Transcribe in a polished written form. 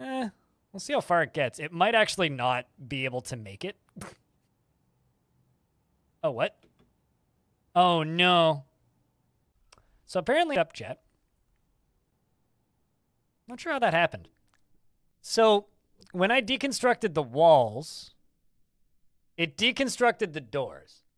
We'll see how far it gets. It might actually not be able to make it. Oh, what? Oh, no. So apparently up jet. Not sure how that happened. So when I deconstructed the walls, it deconstructed the doors.